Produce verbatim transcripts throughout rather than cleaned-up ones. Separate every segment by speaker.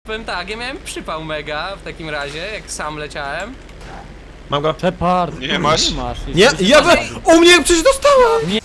Speaker 1: powiem tak, ja miałem przypał mega w takim razie, jak sam leciałem.
Speaker 2: Mam go.
Speaker 3: Shepard.
Speaker 4: Nie masz.
Speaker 3: Nie masz.
Speaker 2: Nie, ja we... U mnie przecież dostała!
Speaker 3: Nie.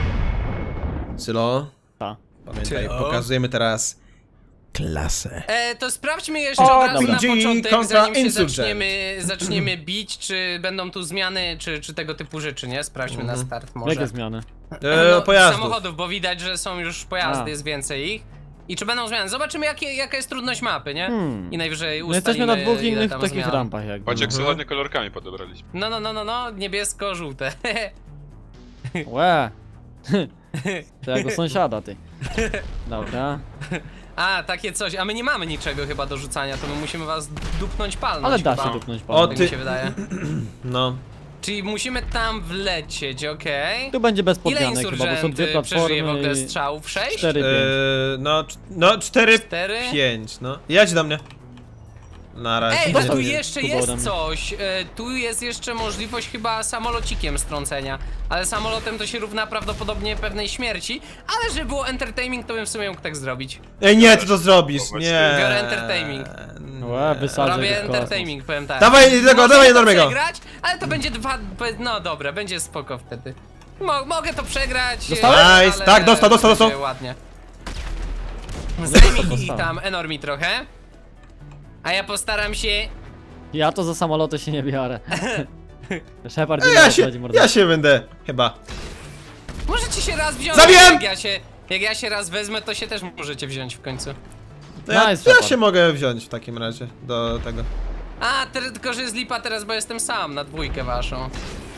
Speaker 2: Sylo,
Speaker 3: Ta.
Speaker 2: pamiętaj,
Speaker 1: Sylo.
Speaker 2: pokazujemy teraz klasę.
Speaker 1: E, to sprawdźmy jeszcze
Speaker 2: O,
Speaker 1: od razu
Speaker 2: dobra.
Speaker 1: na początek,
Speaker 2: kontra
Speaker 1: zanim się
Speaker 2: Insurgent.
Speaker 1: zaczniemy, zaczniemy bić, czy będą tu zmiany, czy, czy tego typu rzeczy, nie? Sprawdźmy na start może.
Speaker 3: Jakie zmiany?
Speaker 2: E,
Speaker 1: No,
Speaker 2: pojazdów.
Speaker 1: samochodów, bo widać, że są już pojazdy,
Speaker 3: A.
Speaker 1: jest więcej ich. I czy będą zmiany? Zobaczymy jakie, jaka jest trudność mapy, nie?
Speaker 3: Hmm.
Speaker 1: I najwyżej
Speaker 3: No
Speaker 1: ustalimy,
Speaker 3: jesteśmy na dwóch
Speaker 1: ile
Speaker 3: innych
Speaker 1: tam
Speaker 3: takich
Speaker 1: zmian.
Speaker 3: rampach jakby.
Speaker 4: Patrz jak
Speaker 2: Mhm.
Speaker 4: sobie ładnie kolorkami podebraliśmy.
Speaker 1: No, no, no, no, no, niebiesko-żółte.
Speaker 3: Łe. To jak u sąsiada, ty. Dobra.
Speaker 1: A, takie coś, a my nie mamy niczego chyba do rzucania, to my musimy was dupnąć palnąć.
Speaker 3: Ale da
Speaker 1: chyba.
Speaker 3: się dupnąć
Speaker 2: O,
Speaker 1: Tak
Speaker 2: ty-
Speaker 1: mi się wydaje.
Speaker 2: No.
Speaker 1: Czyli musimy tam wlecieć, okej?
Speaker 3: Tu będzie bez
Speaker 1: Ile
Speaker 3: podmianek chyba, bo są dwie
Speaker 1: insurgenty przeżyje w ogóle
Speaker 3: platformy i...
Speaker 1: strzałów? Sześć?
Speaker 3: cztery, pięć.
Speaker 2: E, no, cz- no, cztery,
Speaker 1: Cztery?
Speaker 2: pięć, no. Jedź do mnie. Na razie.
Speaker 1: Ej,
Speaker 3: to
Speaker 1: bo tu
Speaker 3: sobie
Speaker 1: jeszcze
Speaker 3: kubodem.
Speaker 1: jest coś. E, tu jest jeszcze możliwość chyba samolocikiem strącenia. Ale samolotem to się równa prawdopodobnie pewnej śmierci. Ale żeby było entertaining, to bym w sumie mógł tak zrobić.
Speaker 2: Ej, nie, ty to zrobisz, nie.
Speaker 1: Biorę entertaining.
Speaker 3: Łe, wysadzę
Speaker 1: Robię
Speaker 3: go w kosmos.
Speaker 1: entertaining, powiem tak.
Speaker 2: Dawaj tego,
Speaker 1: Możemy
Speaker 2: dawaj
Speaker 1: to
Speaker 2: Normego.
Speaker 1: przegrać, ale to będzie dwa... No dobra, będzie spoko wtedy. Mo mogę to przegrać.
Speaker 3: Dostałeś?
Speaker 1: ale
Speaker 2: Nice, tak, dostał, dostał,
Speaker 1: będzie
Speaker 2: dostał.
Speaker 1: ładnie. Zajmij
Speaker 3: dostałem.
Speaker 1: tam Enormi trochę. A ja postaram się...
Speaker 3: Ja to za samoloty się nie biorę. Shepard
Speaker 2: Ej,
Speaker 3: nie
Speaker 2: ja
Speaker 3: ma
Speaker 2: się,
Speaker 3: odchodzi mordę.
Speaker 2: ja się będę, chyba.
Speaker 1: Możecie się raz wziąć,
Speaker 2: Zabiłem!
Speaker 1: jak ja się, jak ja się raz wezmę, to się też możecie wziąć w końcu.
Speaker 2: To ja,
Speaker 3: Nice,
Speaker 2: ja
Speaker 3: Shepard.
Speaker 2: się mogę wziąć w takim razie do tego.
Speaker 1: A, te, tylko że jest lipa teraz, bo jestem sam na dwójkę waszą.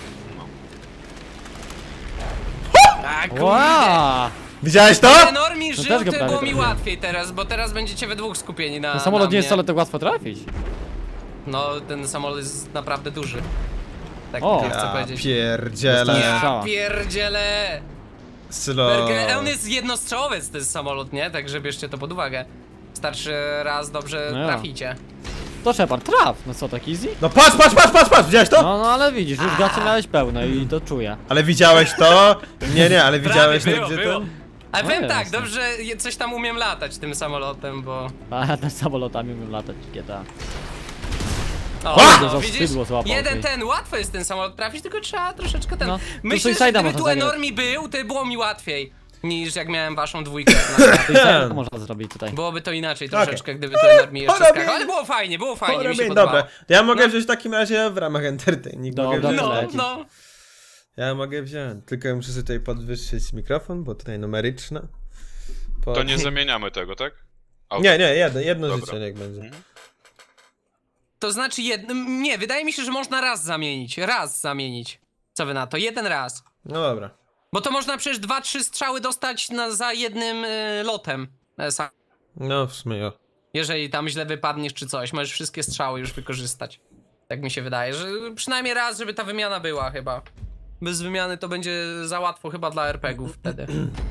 Speaker 1: A kurde!
Speaker 3: Wow!
Speaker 2: Widziałeś to?
Speaker 1: Enormi żył,
Speaker 3: też go
Speaker 1: to
Speaker 3: prawie
Speaker 1: było mi
Speaker 3: trafiłem.
Speaker 1: łatwiej teraz, bo teraz będziecie we dwóch skupieni na,
Speaker 3: No
Speaker 1: na
Speaker 3: samolot nie jest
Speaker 1: mnie.
Speaker 3: wcale tak łatwo trafić.
Speaker 1: No, ten samolot jest naprawdę duży. Tak
Speaker 3: O.
Speaker 1: o, chcę
Speaker 2: Ja
Speaker 1: powiedzieć.
Speaker 2: pierdzielę.
Speaker 1: Ja
Speaker 3: Strzała.
Speaker 1: pierdzielę!
Speaker 2: Sylo.
Speaker 1: Berge- On jest jednostrzałowiec, to jest samolot, nie? Także bierzcie to pod uwagę. Starczy raz dobrze
Speaker 3: No ja.
Speaker 1: traficie.
Speaker 3: To Shepard, traf! No co, tak easy?
Speaker 2: No patrz, patrz, patrz, patrz, patrz, widziałeś to?
Speaker 3: No, no ale widzisz, już gacie miałeś pełno i to czuję.
Speaker 2: Ale widziałeś to? Nie, nie, ale widziałeś
Speaker 1: Prawie
Speaker 2: to,
Speaker 1: było,
Speaker 2: gdzie
Speaker 1: było.
Speaker 2: to?
Speaker 1: Ale
Speaker 3: No
Speaker 1: powiem tak,
Speaker 3: jasne.
Speaker 1: dobrze, je- coś tam umiem latać tym samolotem, bo...
Speaker 3: A ja też samolotami umiem latać w G T A.
Speaker 1: O,
Speaker 2: A!
Speaker 1: no,
Speaker 3: Za
Speaker 1: widzisz?
Speaker 3: skrzydło złapał,
Speaker 1: Jeden
Speaker 3: ty.
Speaker 1: ten, łatwo jest ten samolot trafić, tylko trzeba troszeczkę ten...
Speaker 3: No,
Speaker 1: Myślę,
Speaker 3: tu
Speaker 1: że
Speaker 3: Suicide'a
Speaker 1: gdyby
Speaker 3: można
Speaker 1: tu
Speaker 3: zagrać.
Speaker 1: Enormi był, to było mi łatwiej. Niż jak miałem waszą dwójkę.
Speaker 3: To i tak można zrobić tutaj.
Speaker 1: Byłoby to inaczej
Speaker 2: Okej.
Speaker 1: troszeczkę, gdyby tu Enormi jeszcze
Speaker 2: Porobię.
Speaker 1: skakał. Ale było fajnie, było fajnie, mi się
Speaker 2: Porobię,
Speaker 1: podobało.
Speaker 2: dobra. To ja mogę
Speaker 1: No.
Speaker 2: wziąć w takim razie w ramach entertaining.
Speaker 3: Dobra,
Speaker 2: Mogę wziąć.
Speaker 3: to
Speaker 1: No,
Speaker 3: leci.
Speaker 1: no.
Speaker 2: Ja mogę wziąć, tylko muszę sobie tutaj podwyższyć mikrofon, bo tutaj numeryczna. Po...
Speaker 4: To nie zamieniamy tego, tak? Auto.
Speaker 2: Nie, nie, jedno, jedno
Speaker 4: Dobra.
Speaker 2: życie niech będzie.
Speaker 1: To znaczy jedno... Nie, wydaje mi się, że można raz zamienić. Raz zamienić. Co wy na to? Jeden raz.
Speaker 2: No dobra.
Speaker 1: Bo to można przecież dwa, trzy strzały dostać na, za jednym y, lotem. E, sam.
Speaker 2: No w sumie o.
Speaker 1: Jeżeli tam źle wypadniesz czy coś, możesz wszystkie strzały już wykorzystać. Tak mi się wydaje, że przynajmniej raz, żeby ta wymiana była chyba. Bez wymiany to będzie za łatwo chyba dla er pe gie ów wtedy.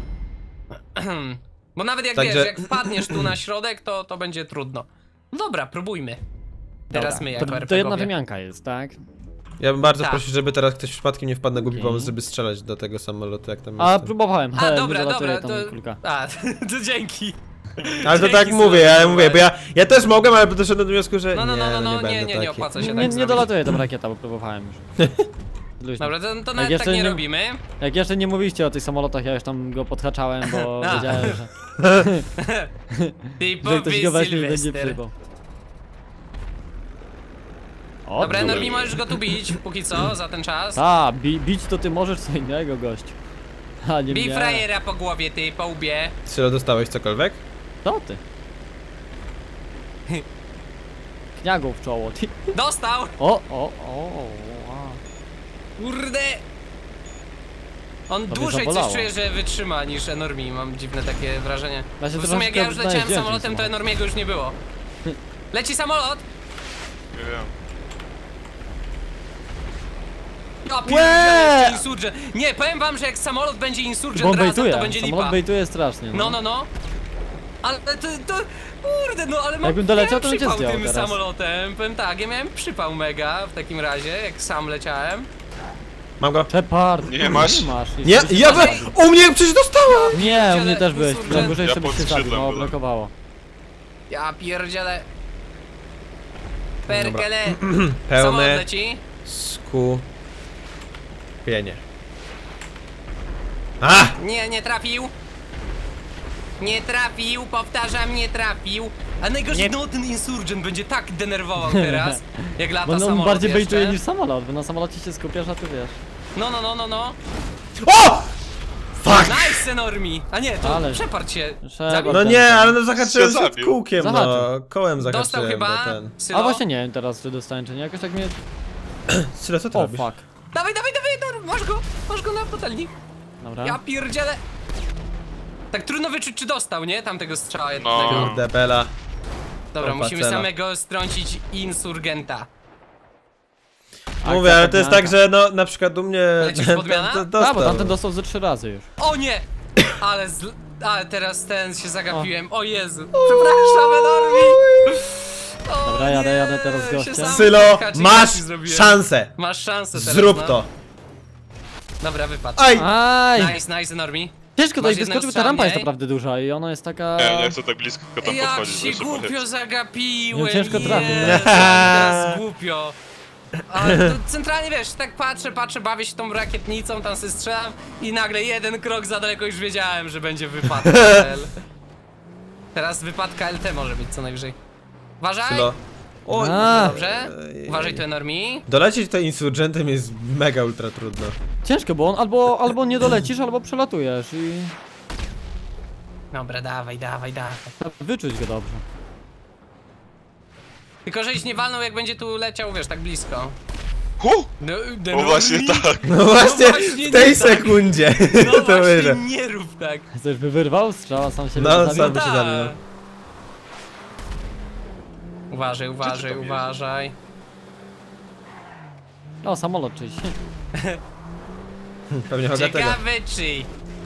Speaker 1: Bo nawet jak
Speaker 2: Także-
Speaker 1: wiesz, jak wpadniesz tu na środek, to, to będzie trudno. No dobra, próbujmy. Teraz
Speaker 3: Dobra.
Speaker 1: my jako
Speaker 3: to,
Speaker 1: er pe
Speaker 3: to jedna
Speaker 1: gowie.
Speaker 3: wymianka jest, tak?
Speaker 2: Ja bym bardzo
Speaker 1: Tak.
Speaker 2: prosił, żeby teraz ktoś przypadkiem nie wpadł na głupi
Speaker 3: Okej.
Speaker 2: pomysł, żeby strzelać do tego samolotu, jak tam
Speaker 3: A
Speaker 2: jest.
Speaker 3: próbowałem,
Speaker 1: A
Speaker 3: ale
Speaker 1: dobra,
Speaker 3: nie dolatuje
Speaker 1: dobra,
Speaker 3: tam
Speaker 1: to...
Speaker 3: kulka.
Speaker 1: A, to dzięki.
Speaker 2: Ale to
Speaker 1: Dzięki,
Speaker 2: tak mówię, ja
Speaker 1: słuchaj.
Speaker 2: mówię, bo ja, ja też mogłem, ale doszedłem do wniosku, że
Speaker 1: No, no,
Speaker 2: nie,
Speaker 1: no, no, no,
Speaker 2: nie,
Speaker 1: nie,
Speaker 2: będę
Speaker 1: nie,
Speaker 2: taki.
Speaker 1: nie opłaca się
Speaker 3: Nie,
Speaker 1: tak
Speaker 3: nie, nie
Speaker 1: zrobić.
Speaker 3: dolatuje tam rakieta, bo próbowałem już. Luźno.
Speaker 1: Dobra, to, to
Speaker 3: Jak
Speaker 1: nawet
Speaker 3: jeszcze
Speaker 1: tak nie,
Speaker 3: nie-
Speaker 1: robimy.
Speaker 3: Jak jeszcze nie mówiliście o tych samolotach, ja już tam go podhaczałem, bo
Speaker 1: A.
Speaker 3: wiedziałem, że,
Speaker 1: Ty
Speaker 3: że ktoś go
Speaker 1: powiedz
Speaker 3: weźmie i będzie
Speaker 1: Sylwester.
Speaker 3: przybał. O,
Speaker 1: Dobra,
Speaker 3: dobra.
Speaker 1: Enormi, możesz go tu bić, póki co, za ten czas.
Speaker 3: A, bi bić to ty możesz co innego, gość. A nie
Speaker 1: Bij
Speaker 3: mnie.
Speaker 1: frajera po głowie, ty, po łbie.
Speaker 2: Sylo, dostałeś cokolwiek?
Speaker 3: Co ty? Kniagą w czoło, ty.
Speaker 1: Dostał!
Speaker 3: O, o, o, o.
Speaker 1: Kurde! On
Speaker 3: To mnie
Speaker 1: dłużej coś
Speaker 3: zabolało.
Speaker 1: czuje, że wytrzyma niż Enormi, mam dziwne takie wrażenie.
Speaker 3: Ja się
Speaker 1: Bo w sumie jak ja już
Speaker 3: troszeczkę
Speaker 1: leciałem
Speaker 3: najeździłem
Speaker 1: samolotem,
Speaker 3: tym
Speaker 1: to Enormiego już nie było. Leci samolot!
Speaker 4: Nie wiem.
Speaker 1: Ja pierdzielę, Insurgent. Nie, powiem wam, że jak samolot będzie Insurgent
Speaker 3: Bo on
Speaker 1: razem,
Speaker 3: bejtuje,
Speaker 1: to będzie
Speaker 3: samolot
Speaker 1: lipa.
Speaker 3: bejtuje strasznie.
Speaker 1: No, no, no. Ale to, to, kurde, no ale mam,
Speaker 3: Jakbym doleciał,
Speaker 1: miałem
Speaker 3: to bym cię
Speaker 1: przypał
Speaker 3: zdjął
Speaker 1: tym
Speaker 3: teraz.
Speaker 1: samolotem. Powiem tak, ja miałem przypał mega w takim razie, jak sam leciałem.
Speaker 2: Mam go.
Speaker 3: Shepard!
Speaker 4: Nie masz?
Speaker 3: Nie masz.
Speaker 2: Nie,
Speaker 3: jesteś-
Speaker 2: ja we... U mnie przecież dostała!
Speaker 3: Nie, u mnie też byłeś.
Speaker 1: Insurgent.
Speaker 3: Na górze
Speaker 4: Ja
Speaker 3: jeszcze
Speaker 4: pod
Speaker 3: byś się zabił,
Speaker 4: skrzydłem
Speaker 3: mało
Speaker 4: byłem.
Speaker 3: blokowało.
Speaker 1: Ja pierdzielę. Perkele. Samolot
Speaker 2: Pełne
Speaker 1: leci.
Speaker 2: skupienie. A!
Speaker 1: Nie, nie trafił. Nie trafił, powtarzam, nie trafił. A najgorzej,
Speaker 3: Nie.
Speaker 1: no ten insurgent będzie tak denerwował teraz, jak lata
Speaker 3: Bo on
Speaker 1: samolot
Speaker 3: bardziej
Speaker 1: jeszcze.
Speaker 3: bejtuje niż samolot, bo na samolocie się skupiasz, a tu wiesz.
Speaker 1: No, no, no, no, no.
Speaker 2: O! Fuck!
Speaker 1: Nice, Enormi! A nie, to
Speaker 3: Ale-
Speaker 1: przeparł się.
Speaker 3: Trzeba-
Speaker 1: Zabił.
Speaker 2: No nie, ale no zahaczyłem
Speaker 4: Się
Speaker 2: się
Speaker 4: zabił.
Speaker 2: kółkiem, no.
Speaker 3: Zahaczył.
Speaker 2: Kołem
Speaker 1: Dostał
Speaker 2: zahaczyłem,
Speaker 1: chyba.
Speaker 2: bo ten...
Speaker 1: Sylo.
Speaker 3: A właśnie nie wiem teraz, czy dostałem, czy nie. Jakoś tak mnie...
Speaker 2: Sylo, co ty
Speaker 3: O,
Speaker 2: robisz?
Speaker 3: fuck.
Speaker 1: Dawaj, dawaj, dawaj, Enorm, masz go, masz go na patelnik.
Speaker 3: Dobra.
Speaker 1: Ja pierdzielę. Tak trudno wyczuć, czy dostał, nie? Tamtego strzała jednego.
Speaker 4: No.
Speaker 2: Kurde, Bela.
Speaker 1: Dobra,
Speaker 2: Opa,
Speaker 1: musimy
Speaker 2: cela.
Speaker 1: samego strącić insurgenta.
Speaker 3: Akcja
Speaker 2: Mówię, ale to jest tak,
Speaker 3: podmianka.
Speaker 2: że no na przykład u mnie...
Speaker 1: Lecisz
Speaker 2: ten-
Speaker 1: podmiana?
Speaker 2: ten
Speaker 3: A, bo
Speaker 2: dostał.
Speaker 3: tamten dostał ze trzy razy już.
Speaker 1: O nie! Ale z... Ale teraz ten się zagapiłem. O Jezu. Przepraszam, Enormi. O
Speaker 3: Dobra, jadę,
Speaker 1: nie,
Speaker 3: jadę teraz z
Speaker 1: się
Speaker 3: gościem.
Speaker 1: sam
Speaker 2: Sylo,
Speaker 1: haczy-
Speaker 2: masz
Speaker 1: haczy zrobiłem.
Speaker 2: szansę.
Speaker 1: Masz szansę teraz,
Speaker 2: Zrób
Speaker 1: no.
Speaker 2: to.
Speaker 1: Dobra, wypadł.
Speaker 2: Aj!
Speaker 3: Aj!
Speaker 1: Nice, nice, Enormi.
Speaker 3: Ciężko tutaj
Speaker 1: Masz jednego
Speaker 3: wyskoczyć, ta rampa jest
Speaker 1: strzał mniej?
Speaker 3: naprawdę duża i ona jest taka...
Speaker 4: Nie, nie chcę tak blisko tam
Speaker 1: Jak
Speaker 4: podchodzić, bo
Speaker 1: się
Speaker 4: jeszcze
Speaker 1: głupio
Speaker 4: powiedz.
Speaker 1: zagapiłem,
Speaker 3: Nie, ciężko trafić,
Speaker 1: nie,
Speaker 3: no.
Speaker 1: teraz głupio. Ale to centralnie wiesz, tak patrzę, patrzę, bawię się tą rakietnicą, tam sobie strzelam i nagle jeden krok za daleko już wiedziałem, że będzie wypadek. Teraz wypadka L T może być co najwyżej. Uważaj!
Speaker 2: Sylo. Oj,
Speaker 3: A.
Speaker 1: Dobrze? Uważaj tu, Enormi.
Speaker 2: dolecieć tutaj insurgentem jest mega ultra trudno.
Speaker 3: Ciężko, bo on albo, albo nie dolecisz, albo przelatujesz i...
Speaker 1: Dobra, dawaj, dawaj, dawaj.
Speaker 3: Trzeba wyczuć go dobrze.
Speaker 1: Tylko żeś nie walnął, jak będzie tu leciał, wiesz, tak blisko.
Speaker 4: Hu!
Speaker 1: No,
Speaker 4: No właśnie tak.
Speaker 2: No właśnie,
Speaker 1: właśnie
Speaker 2: w tej
Speaker 1: nie tak.
Speaker 2: sekundzie
Speaker 1: No
Speaker 2: to
Speaker 1: właśnie,
Speaker 2: wyjdzie.
Speaker 1: nie rób tak.
Speaker 3: Coś by wyrwał, strzała sam się
Speaker 2: No,
Speaker 3: zabił.
Speaker 2: sam by się zabił. no.
Speaker 1: Uważaj, uważaj,
Speaker 4: tam jedziesz?
Speaker 1: uważaj.
Speaker 3: O, samolot czyjś.
Speaker 2: Pewnie Hogatego.
Speaker 1: Ciekawe czy...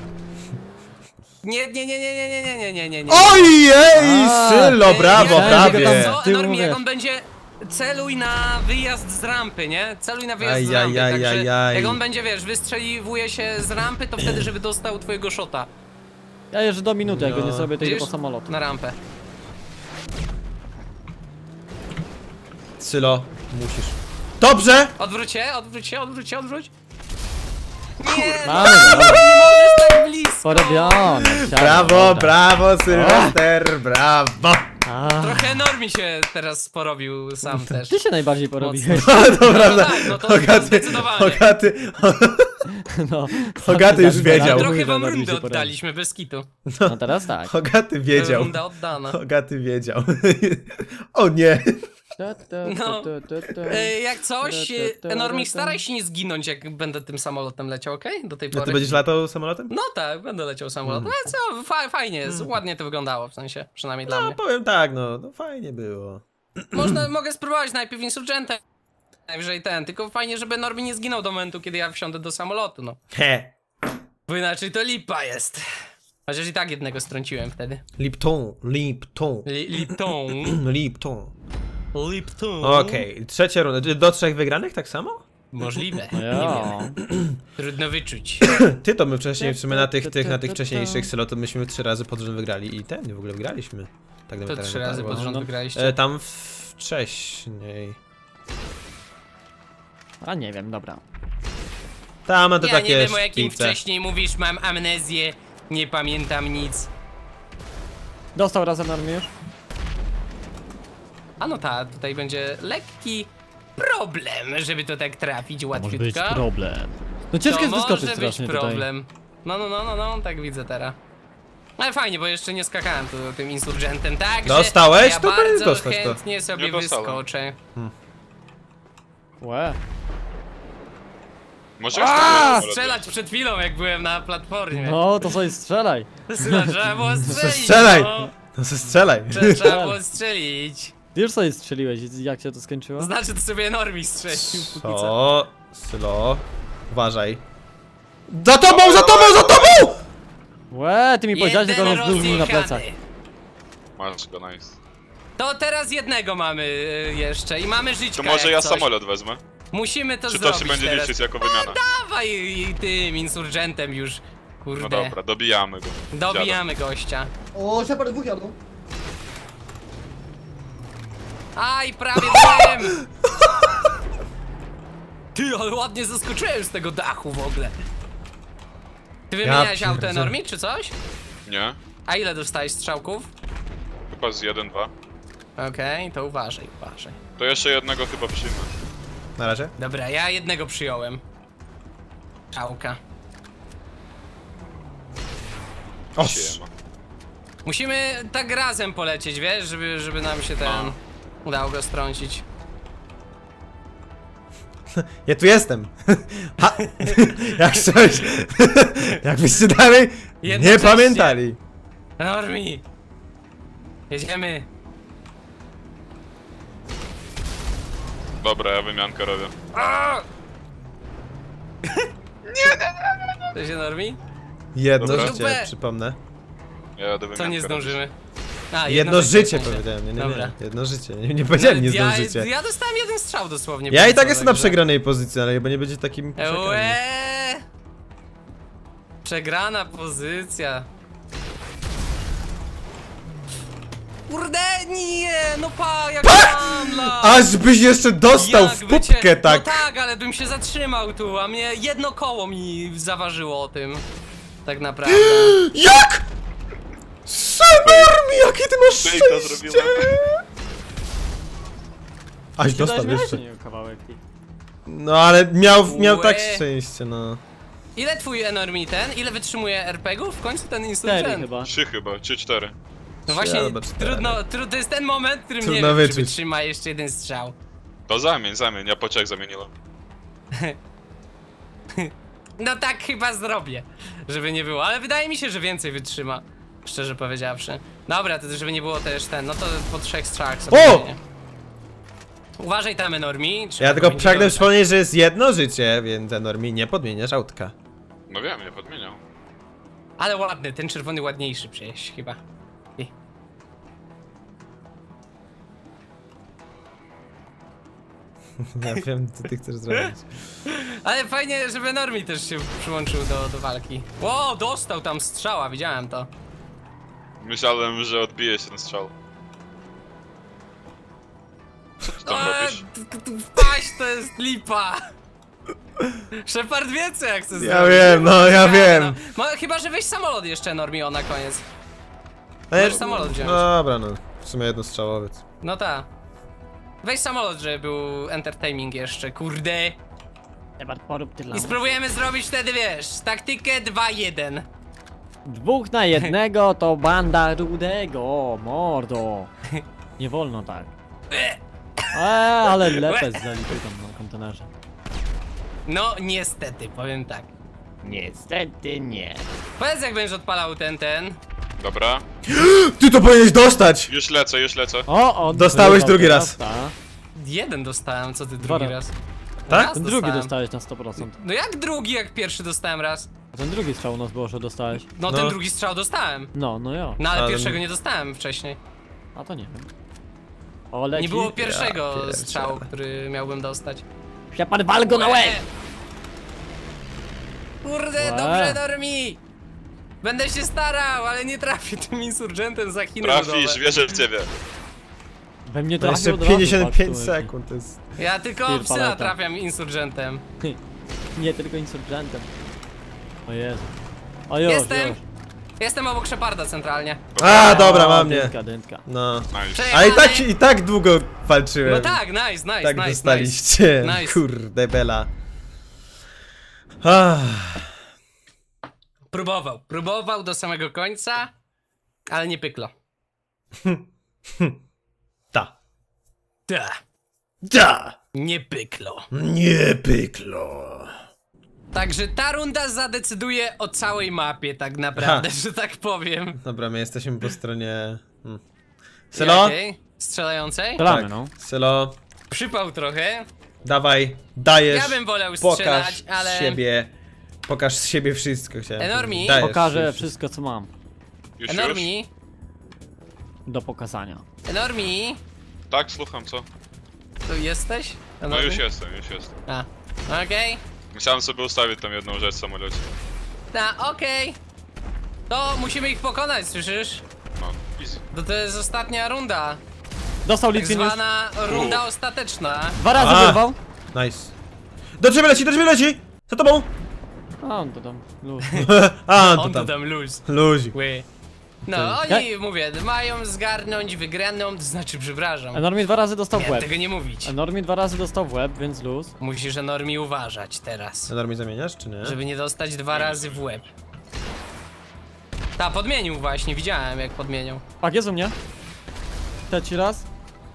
Speaker 1: Nie, nie, nie, nie, nie, nie, nie, nie, nie, nie, nie.
Speaker 2: Ojej,
Speaker 3: A,
Speaker 2: Sylo,
Speaker 1: Ej,
Speaker 2: brawo,
Speaker 1: nie,
Speaker 3: prawie.
Speaker 1: wiesz
Speaker 2: prawie.
Speaker 1: Co,
Speaker 3: Ty
Speaker 1: Enormi, jak
Speaker 3: mówisz.
Speaker 1: on będzie... Celuj na wyjazd z rampy, nie? Celuj na wyjazd
Speaker 2: Aj,
Speaker 1: z rampy,
Speaker 2: aj, aj,
Speaker 1: także
Speaker 2: aj, aj.
Speaker 1: jak on będzie, wiesz, wystrzeliwuje się z rampy, to wtedy, żeby dostał twojego shota
Speaker 3: Ja jeżdżę do minuty, jak go nie
Speaker 2: No.
Speaker 3: zrobię, to idę
Speaker 1: Widzisz?
Speaker 3: po samolot.
Speaker 1: na rampę.
Speaker 2: Sylo, musisz. Dobrze!
Speaker 1: Odwróć się, odwróć się, odwróć się, odwróć. Nie, no,
Speaker 3: Mamy go, dobra.
Speaker 1: nie możesz tak blisko.
Speaker 3: Porobione. chciałem,
Speaker 2: Brawo,
Speaker 3: dobra.
Speaker 2: brawo, Sylwester, brawo!
Speaker 3: A,
Speaker 1: Trochę Enormi się teraz porobił sam też.
Speaker 3: Ty się najbardziej porobiłeś.
Speaker 2: No to prawda,
Speaker 1: tak, no to
Speaker 2: Hogaty,
Speaker 1: zdecydowanie.
Speaker 2: Hogaty,
Speaker 3: No,
Speaker 2: Hogaty już wiedział.
Speaker 1: Trochę
Speaker 3: Mówię,
Speaker 1: wam
Speaker 3: że
Speaker 1: rundę
Speaker 3: się porobił.
Speaker 1: oddaliśmy, bez kitu.
Speaker 3: No teraz tak.
Speaker 2: Hogaty wiedział.
Speaker 1: Runda oddana.
Speaker 2: Hogaty wiedział. O nie!
Speaker 1: No. E, jak coś, e, Enormi, staraj się nie zginąć, jak będę tym samolotem leciał, okej? Do tej
Speaker 2: No
Speaker 1: pory.
Speaker 2: ty będziesz latał samolotem?
Speaker 1: No tak, będę leciał samolotem. Ale co, fa fajnie jest, ładnie to wyglądało, w sensie, przynajmniej dla
Speaker 2: No
Speaker 1: mnie.
Speaker 2: powiem tak, no, no fajnie było.
Speaker 1: Można, mogę spróbować najpierw Insurgentem, najwyżej ten, tylko fajnie, żeby Enormi nie zginął do momentu, kiedy ja wsiądę do samolotu, no.
Speaker 2: He!
Speaker 1: Bo inaczej to lipa jest. Chociaż i tak jednego strąciłem wtedy.
Speaker 2: Lipton, Lipton,
Speaker 1: Li Lipton.
Speaker 2: Lipton.
Speaker 1: Lipton.
Speaker 2: Okej, trzecia runda. Do trzech wygranych tak samo?
Speaker 1: Możliwe.
Speaker 3: No
Speaker 1: Nie
Speaker 3: ja.
Speaker 1: wiem. Trudno wyczuć.
Speaker 2: Ty to my wcześniej w sumie na tych, tych, na tych wcześniejszych silo to myśmy trzy razy pod rząd wygrali i ten w ogóle wygraliśmy. Tak
Speaker 1: To
Speaker 2: nawet
Speaker 1: trzy razy
Speaker 2: było.
Speaker 1: pod rząd
Speaker 3: No.
Speaker 1: wygraliście.
Speaker 2: E, tam wcześniej.
Speaker 3: A nie wiem, dobra.
Speaker 2: Tam no to
Speaker 1: Ja
Speaker 2: takie
Speaker 1: nie wiem, o jakim
Speaker 2: szpice.
Speaker 1: wcześniej mówisz, mam amnezję, nie pamiętam nic.
Speaker 3: Dostał razem na mnie już.
Speaker 1: A no tak, tutaj będzie lekki problem, żeby to tak trafić łatwiutko.
Speaker 3: problem. No ciężko
Speaker 1: to
Speaker 3: jest wyskoczyć
Speaker 1: może być
Speaker 3: strasznie tutaj.
Speaker 1: problem. No, no, no, no, no, tak widzę teraz. Ale fajnie, bo jeszcze nie skakałem tu tym insurgentem, tak?
Speaker 2: Dostałeś?
Speaker 1: Ja
Speaker 2: To powiedz
Speaker 1: bardzo
Speaker 2: dostać to.
Speaker 1: chętnie sobie
Speaker 4: Nie dostałem.
Speaker 1: wyskoczę.
Speaker 3: Łe.
Speaker 4: Może
Speaker 3: A,
Speaker 4: ja spróbuję
Speaker 1: Strzelać przed chwilą, jak byłem na platformie.
Speaker 3: No to sobie strzelaj.
Speaker 1: Syna, trzeba było strzelić.
Speaker 2: Strzelaj!
Speaker 1: No.
Speaker 2: No to strzelaj!
Speaker 1: Trze- Trzeba było strzelić.
Speaker 3: Ty już sobie strzeliłeś, i jak się to skończyło?
Speaker 1: Znaczy, to sobie Enormi strzelił póki co.
Speaker 2: Co? Sylo, uważaj. Za tobą, za tobą, za tobą!
Speaker 3: Łe, ty mi powiedziałeś, że
Speaker 1: Jeden
Speaker 3: go rozduł mi na
Speaker 1: rozjechany.
Speaker 3: plecach.
Speaker 4: Masz go, nice.
Speaker 1: To teraz jednego mamy y, jeszcze i mamy żyćka.
Speaker 4: To może
Speaker 1: jak
Speaker 4: ja
Speaker 1: coś.
Speaker 4: samolot wezmę.
Speaker 1: Musimy to
Speaker 4: Czy to
Speaker 1: zrobić
Speaker 4: się będzie
Speaker 1: teraz.
Speaker 4: liczyć jako wymiana?
Speaker 1: Dawaj i tym insurgentem już. Kurde.
Speaker 4: No dobra, dobijamy go.
Speaker 1: Dobijamy gościa.
Speaker 5: O, Shepard dwóch jadą.
Speaker 1: Aj, prawie byłem! Ty, ale ładnie zaskoczyłem z tego dachu w ogóle. Ty wymieniałeś
Speaker 2: Ja
Speaker 1: auto
Speaker 2: pierdzielę.
Speaker 1: Enormi, czy coś?
Speaker 4: Nie?
Speaker 1: A ile dostałeś strzałków?
Speaker 4: Chyba z jeden, dwa.
Speaker 1: Okej, to uważaj, uważaj.
Speaker 4: To jeszcze jednego chyba przyjmę.
Speaker 2: Na razie.
Speaker 1: Dobra, ja jednego przyjąłem. Czałka.
Speaker 2: O,
Speaker 4: Siema.
Speaker 1: Musimy tak razem polecieć, wiesz, żeby, żeby nam się ten...
Speaker 4: No.
Speaker 1: udało go strącić.
Speaker 2: ja tu jestem. Ha. Jak coś. Jakbyście dalej nie
Speaker 1: Jednocześnie.
Speaker 2: pamiętali.
Speaker 1: Enormi! Jedziemy.
Speaker 4: Dobra, ja wymiankę robię.
Speaker 1: Cześć Enormi?
Speaker 2: Jedno
Speaker 4: Dobra.
Speaker 2: życie,
Speaker 1: Super.
Speaker 2: przypomnę.
Speaker 4: Ja jadę wymiankę
Speaker 1: Co nie
Speaker 4: robić.
Speaker 1: zdążymy? A,
Speaker 2: Jedno życie
Speaker 1: w sensie.
Speaker 2: powiedziałem, nie, nie,
Speaker 1: Dobra.
Speaker 2: nie. Jedno życie. Nie, nie powiedziałem, nie
Speaker 1: ja,
Speaker 2: zdążycie.
Speaker 1: ja dostałem jeden strzał dosłownie.
Speaker 2: Ja i
Speaker 1: przez
Speaker 2: tak
Speaker 1: to,
Speaker 2: jestem na
Speaker 1: także-
Speaker 2: przegranej pozycji, ale chyba nie będzie takim przegranym.
Speaker 1: Eee! Przegrana pozycja. Kurde, nie, no pa, jak handla!
Speaker 2: Aż byś jeszcze dostał w
Speaker 1: Jakby
Speaker 2: pupkę,
Speaker 1: cię-
Speaker 2: tak.
Speaker 1: No tak, ale bym się zatrzymał tu, a mnie jedno koło mi zaważyło o tym. Tak naprawdę.
Speaker 2: Jak? Senormi, jakie ty masz
Speaker 4: Fejka
Speaker 2: szczęście!
Speaker 4: zrobiłem.
Speaker 2: Aś dostał
Speaker 3: Dałeś
Speaker 2: jeszcze.
Speaker 3: mnie kawałek.
Speaker 2: No ale miał, miał tak
Speaker 1: Łe.
Speaker 2: szczęście, no.
Speaker 1: Ile twój Enormi ten? Ile wytrzymuje er pe gów? W końcu ten
Speaker 3: Cztery
Speaker 1: insurgent.
Speaker 3: chyba.
Speaker 4: Trzy chyba, trzy, cztery.
Speaker 1: No właśnie,
Speaker 2: albo cztery.
Speaker 1: trudno, tru, to jest ten moment, w którym
Speaker 2: Trudno
Speaker 1: nie wiem, czy
Speaker 2: wyczuć.
Speaker 1: wytrzyma jeszcze jeden strzał.
Speaker 4: To zamień, zamień, ja po trzech zamieniłem.
Speaker 1: No tak chyba zrobię, żeby nie było, ale wydaje mi się, że więcej wytrzyma. Szczerze powiedziawszy. Dobra, to żeby nie było też ten, no to po trzech strzałach sobie
Speaker 2: O!
Speaker 1: zmienię. Uważaj tam Enormi. trzeba
Speaker 2: Ja tylko
Speaker 1: będzie
Speaker 2: pragnę
Speaker 1: dobrze.
Speaker 2: przypomnieć, że jest jedno życie, więc Enormi nie podmieniasz autka.
Speaker 4: No wiem, nie podmieniał.
Speaker 1: Ale ładny, ten czerwony ładniejszy przecież chyba. I.
Speaker 2: Ja wiem, co ty chcesz zrobić.
Speaker 1: Ale fajnie, żeby Enormi też się przyłączył do, do walki. Ło, dostał tam strzała, widziałem to.
Speaker 4: Myślałem, że odbije się ten strzał. Co ty tam
Speaker 1: Eee,
Speaker 4: robisz?
Speaker 1: t- t- t- Wpaść to jest lipa. Shepard wie co jak chce
Speaker 2: Ja
Speaker 1: zrobić.
Speaker 2: wiem, no ja
Speaker 1: No,
Speaker 2: wiem.
Speaker 1: no, chyba, że weź samolot jeszcze Enormi o na koniec.
Speaker 2: Ale-
Speaker 1: Możesz samolot wziąć.
Speaker 2: Dobra, no. W sumie jednostrzałowiec.
Speaker 1: No ta. Weź samolot, żeby był entertaining jeszcze, kurde.
Speaker 3: Shepard, porób ty dla
Speaker 1: I spróbujemy zrobić wtedy, wiesz, taktykę dwa jeden.
Speaker 3: Dwóch na jednego to banda rudego, mordo. Nie wolno tak. Eee, ale lepę zalipy tam na kontenerze.
Speaker 1: No, niestety, powiem tak.
Speaker 3: Niestety nie.
Speaker 1: Powiedz jak będziesz odpalał ten, ten.
Speaker 4: Dobra.
Speaker 2: Ty to powinieneś dostać!
Speaker 4: Już lecę, już lecę.
Speaker 3: O, on
Speaker 2: Dostałeś
Speaker 3: wyjebał
Speaker 2: drugi
Speaker 3: teraz,
Speaker 2: raz.
Speaker 3: ta.
Speaker 1: Jeden dostałem, co ty
Speaker 3: Dwa
Speaker 1: drugi
Speaker 3: razy.
Speaker 1: raz?
Speaker 2: Tak?
Speaker 1: Raz
Speaker 3: Ten drugi
Speaker 1: dostałem.
Speaker 3: dostałeś na sto procent.
Speaker 1: No jak drugi, jak pierwszy dostałem raz?
Speaker 3: A ten drugi strzał u nas było, że dostałeś.
Speaker 1: No,
Speaker 2: No.
Speaker 1: ten drugi strzał dostałem.
Speaker 3: No, no jo.
Speaker 1: No ale,
Speaker 2: Ale-
Speaker 1: pierwszego nie dostałem wcześniej.
Speaker 3: A to nie wiem. O, leci.
Speaker 1: Nie było pierwszego
Speaker 2: Ja pierdzielę.
Speaker 1: strzału, który miałbym dostać.
Speaker 3: Shepard, wal go na łeb!
Speaker 1: Kurde,
Speaker 3: Łe.
Speaker 1: dobrze Normi! Będę się starał, ale nie trafię tym insurgentem za Chiny
Speaker 4: Trafisz,
Speaker 1: ludowe.
Speaker 4: wierzę w ciebie.
Speaker 3: We mnie
Speaker 2: To
Speaker 3: trafił
Speaker 2: jeszcze
Speaker 3: od razu,
Speaker 2: pięćdziesiąt pięć
Speaker 3: patrz,
Speaker 2: sekund, to jest...
Speaker 1: Ja tylko
Speaker 3: Tir
Speaker 1: psyna
Speaker 3: paleta.
Speaker 1: trafiam insurgentem.
Speaker 3: Nie tylko insurgentem. O Jezu. O już,
Speaker 1: Jestem.
Speaker 3: już.
Speaker 1: Jestem obok Sheparda centralnie.
Speaker 2: A, dobra,
Speaker 3: O,
Speaker 2: mam mnie.
Speaker 3: Dętka, dętka.
Speaker 2: No.
Speaker 4: Nice.
Speaker 2: A i
Speaker 1: Przejechany.
Speaker 2: tak, i tak długo walczyłem.
Speaker 1: No tak, nice, nice,
Speaker 2: Tak
Speaker 1: nice,
Speaker 2: dostaliście.
Speaker 1: nice. Nice.
Speaker 2: Kurde, bela. Ah.
Speaker 1: Próbował, próbował do samego końca, ale nie pyklo.
Speaker 2: Ta.
Speaker 1: Ta,
Speaker 2: Ta.
Speaker 1: nie pyklo.
Speaker 2: Nie pyklo.
Speaker 1: Także ta runda zadecyduje o całej mapie tak naprawdę,
Speaker 2: Ha.
Speaker 1: że tak powiem.
Speaker 2: Dobra, my jesteśmy po stronie... Hmm. Sylo?
Speaker 1: Jakiej? Strzelającej?
Speaker 3: Strzelamy,
Speaker 2: Tak.
Speaker 3: no.
Speaker 2: Sylo,
Speaker 1: Przypał trochę.
Speaker 2: dawaj, dajesz.
Speaker 1: Ja bym wolał
Speaker 2: Pokaż
Speaker 1: strzelać, ale...
Speaker 2: z siebie. Pokaż z siebie wszystko, chciałem
Speaker 1: Enormi?
Speaker 2: powiedzieć. Dajesz
Speaker 3: Pokażę
Speaker 2: wszystko.
Speaker 3: wszystko, co mam
Speaker 4: Już, już?
Speaker 1: Enormi,
Speaker 3: do pokazania.
Speaker 1: Enormi,
Speaker 4: Tak, słucham, co?
Speaker 1: tu jesteś?
Speaker 4: No
Speaker 1: Enormi?
Speaker 4: już jestem, już jestem.
Speaker 1: A, okej.
Speaker 4: Musiałem sobie ustawić tam jedną rzecz w samolocie.
Speaker 1: Ta, okej. To musimy ich pokonać, słyszysz?
Speaker 4: No, easy.
Speaker 1: To to jest ostatnia runda.
Speaker 3: Dostał
Speaker 1: Tak
Speaker 3: Litwin już.
Speaker 1: zwana runda ostateczna.
Speaker 3: Dwa razy
Speaker 2: A.
Speaker 3: wyrwał.
Speaker 2: Nice. Do ciebie leci, do ciebie leci! Za tobą!
Speaker 3: A on to tam. Luz.
Speaker 2: A, on
Speaker 1: On
Speaker 2: to
Speaker 1: to
Speaker 2: tam.
Speaker 1: tam luz.
Speaker 2: Luzik.
Speaker 1: Ły. No,
Speaker 3: Ty.
Speaker 1: oni, mówię, mają zgarnąć wygraną, to znaczy, przepraszam.
Speaker 3: Enormi dwa razy dostał w
Speaker 1: Miałem
Speaker 3: łeb.
Speaker 1: tego nie mówić.
Speaker 3: Enormi dwa razy dostał w łeb, więc luz.
Speaker 1: Musisz Enormi uważać teraz,
Speaker 2: Enormi zamieniasz, czy nie?
Speaker 1: żeby nie dostać dwa razy w łeb. Ta, podmienił właśnie, widziałem jak podmieniał.
Speaker 3: Tak, jest u mnie. Trzeci raz.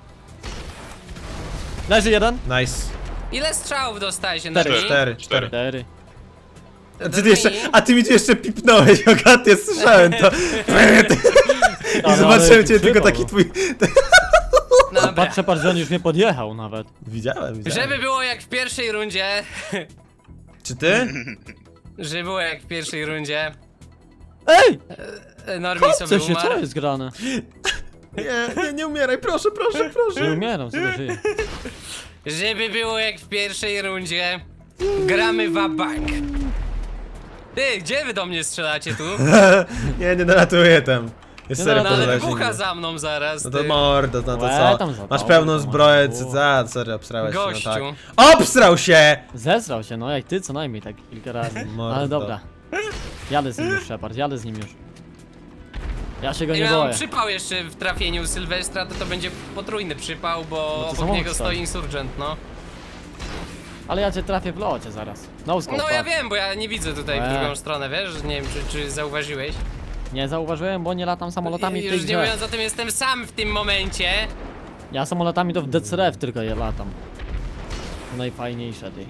Speaker 3: Leży jeden.
Speaker 2: Nice.
Speaker 1: Ile strzałów dostałeś
Speaker 3: Cztery.
Speaker 1: Enormi?
Speaker 2: Cztery, cztery.
Speaker 4: Cztery.
Speaker 3: Cztery.
Speaker 2: A ty, ty jeszcze, a ty mi tu jeszcze pipnąłeś, Ogaty, słyszałem to. I zobaczyłem cię, tylko taki twój...
Speaker 1: Dobra.
Speaker 3: Patrzę, patrz, że on już mnie podjechał nawet.
Speaker 2: Widziałem, widziałem.
Speaker 1: Żeby było jak w pierwszej rundzie,
Speaker 2: Czy ty?
Speaker 1: żeby było jak w pierwszej rundzie,
Speaker 3: Ej!
Speaker 1: Enormi
Speaker 3: Kopcie
Speaker 1: sobie
Speaker 3: się, co
Speaker 1: umarł.
Speaker 3: jest grane?
Speaker 2: Nie, nie, nie umieraj, proszę, proszę,
Speaker 3: Nie
Speaker 2: proszę.
Speaker 3: umieram, co to żyje.
Speaker 1: Żeby było jak w pierwszej rundzie, gramy wabank. Ty, gdzie wy do mnie strzelacie tu?
Speaker 2: Nie, nie naratuję tam. Jest
Speaker 3: Nie
Speaker 2: serio
Speaker 1: No
Speaker 3: naratuję.
Speaker 1: ale
Speaker 2: poza
Speaker 1: wybucha za mną zaraz,
Speaker 2: No to
Speaker 1: ty.
Speaker 2: mordo, no to
Speaker 3: Łe,
Speaker 2: co?
Speaker 3: tam za
Speaker 2: Masz
Speaker 3: tobą,
Speaker 2: pełną
Speaker 3: to
Speaker 2: zbroję,
Speaker 3: może
Speaker 2: co
Speaker 3: było.
Speaker 2: za, sorry, obsrałeś się,
Speaker 1: Gościu.
Speaker 2: no tak. Obsrał się!
Speaker 3: Zesrał się, no jak ty co najmniej tak kilka razy.
Speaker 2: Mordo.
Speaker 3: Ale dobra. Jadę z nim już, Shepard, jadę z nim już. Ja się go
Speaker 1: I
Speaker 3: nie
Speaker 1: mam
Speaker 3: boję.
Speaker 1: przypał jeszcze w trafieniu Sylwestra, to to będzie potrójny przypał, bo
Speaker 3: to
Speaker 1: obok
Speaker 3: samochód
Speaker 1: niego stoi
Speaker 3: stoi.
Speaker 1: Insurgent, no.
Speaker 3: Ale ja cię trafię w locie zaraz. No scope,
Speaker 1: No ja
Speaker 3: patrz.
Speaker 1: wiem, bo ja nie widzę tutaj w
Speaker 3: Eee.
Speaker 1: drugą stronę, wiesz? Nie wiem, czy, czy zauważyłeś.
Speaker 3: Nie zauważyłem, bo nie latam samolotami w tej
Speaker 1: Już nie
Speaker 3: grze.
Speaker 1: mówiąc o tym, jestem sam w tym momencie.
Speaker 3: Ja samolotami to w D C R F tylko je latam. Najfajniejsze ty.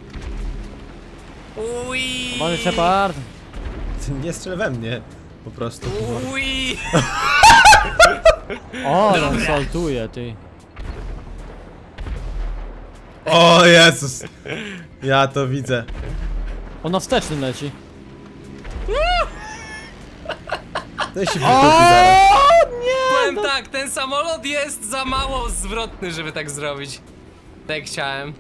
Speaker 1: Ui.
Speaker 3: Mamy Shepard.
Speaker 2: Ty nie strzel we mnie. Po prostu.
Speaker 1: Ui.
Speaker 3: O, on saltuje ty.
Speaker 2: O Jezus! Ja to widzę.
Speaker 3: On na wstecznym leci.
Speaker 2: To się wykupi zaraz.
Speaker 1: Powiem tak, ten samolot jest za mało zwrotny, żeby tak zrobić. Tak jak chciałem.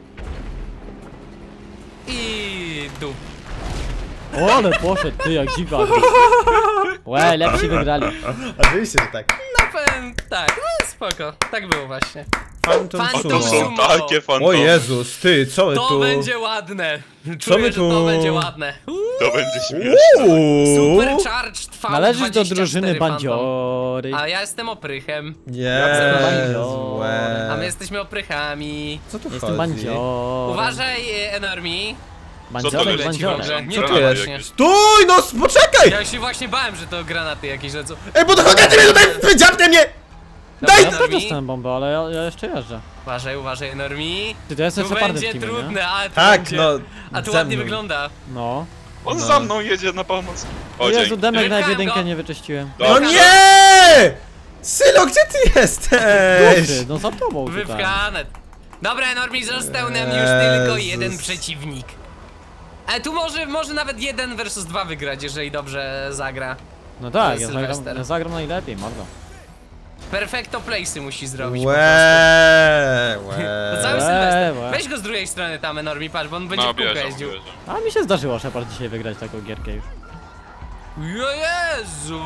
Speaker 1: I dup.
Speaker 3: O, ale poszedł ty jak dziwak. Łe, lepsi wygrali.
Speaker 2: Oczywiście, że tak.
Speaker 1: No powiem tak, no spoko. Tak było właśnie.
Speaker 2: Phantom
Speaker 1: Phantom
Speaker 4: To
Speaker 2: Sumo.
Speaker 4: są takie fantomy.
Speaker 2: O Jezus, ty, co my
Speaker 1: To
Speaker 2: tu?
Speaker 1: będzie ładne. Czuję,
Speaker 2: my
Speaker 1: że to
Speaker 2: tu?
Speaker 1: będzie ładne. Uuu,
Speaker 4: To będzie śmieszne.
Speaker 2: Uuu.
Speaker 1: Supercharged V
Speaker 3: Należysz do
Speaker 1: dwadzieścia
Speaker 3: drużyny
Speaker 1: cztery Phantom.
Speaker 3: bandziory.
Speaker 1: A ja jestem oprychem.
Speaker 2: Niezłe.
Speaker 1: A my jesteśmy oprychami.
Speaker 2: Co tu
Speaker 3: Jestem
Speaker 2: chodzi?
Speaker 3: bandziorem.
Speaker 1: Uważaj, e, Enormi.
Speaker 4: Co to
Speaker 3: Bandziorek,
Speaker 4: leci w
Speaker 3: bandziorek.
Speaker 4: ogóle?
Speaker 1: Nie
Speaker 2: Co tu
Speaker 4: Granaty
Speaker 2: jest?
Speaker 1: właśnie.
Speaker 4: jakieś.
Speaker 2: Stój, no s- poczekaj!
Speaker 1: Ja się właśnie bałem, że to granaty jakieś lecą.
Speaker 2: Ej, bo to chodzi mnie tutaj, dziabnie mnie!
Speaker 1: Dobra,
Speaker 2: Daj!
Speaker 3: Ja też
Speaker 1: Enormi.
Speaker 3: dostałem bombę, ale ja, ja jeszcze jeżdżę.
Speaker 1: Uważaj, uważaj, Enormi.
Speaker 3: Ty to jestem
Speaker 1: Tu
Speaker 3: Shepardem w
Speaker 1: będzie
Speaker 3: teamie,
Speaker 1: trudne,
Speaker 3: nie?
Speaker 1: a tu
Speaker 2: Tak,
Speaker 1: będzie...
Speaker 2: no.
Speaker 1: A tu
Speaker 2: ze
Speaker 1: ładnie
Speaker 2: mną.
Speaker 1: wygląda.
Speaker 3: No.
Speaker 4: On
Speaker 2: No.
Speaker 4: za mną jedzie na pomoc.
Speaker 3: O
Speaker 4: O,
Speaker 3: Jezu,
Speaker 4: dzięki.
Speaker 3: demek na
Speaker 1: Wypcham
Speaker 3: jedynkę
Speaker 1: go.
Speaker 3: nie wyczyściłem.
Speaker 2: No
Speaker 4: Dobra.
Speaker 2: nie! Sylo, gdzie ty jesteś?
Speaker 3: Ty, no za tobą tutaj.
Speaker 1: Wypchane. Dobra, Enormi, został nam już
Speaker 2: Jezus.
Speaker 1: tylko jeden przeciwnik. Ale tu może, może nawet jeden versus dwa wygrać, jeżeli dobrze zagra.
Speaker 3: No tak, ja
Speaker 1: Sylwester.
Speaker 3: zagram, ja zagram najlepiej, mordo.
Speaker 1: Perfecto place'y musi zrobić po
Speaker 2: Łe,
Speaker 1: prostu.
Speaker 2: łe.
Speaker 1: To cały
Speaker 3: Łe,
Speaker 1: Sylwester.
Speaker 3: łe.
Speaker 1: Weź go z drugiej strony tam, Enormi, patrz, bo on będzie
Speaker 4: No
Speaker 1: w kółko
Speaker 4: bierzą,
Speaker 1: jeździł.
Speaker 4: bierzą.
Speaker 3: A mi się zdarzyło, Shepard, dzisiaj wygrać taką gierkę już.
Speaker 1: Jo Jezu!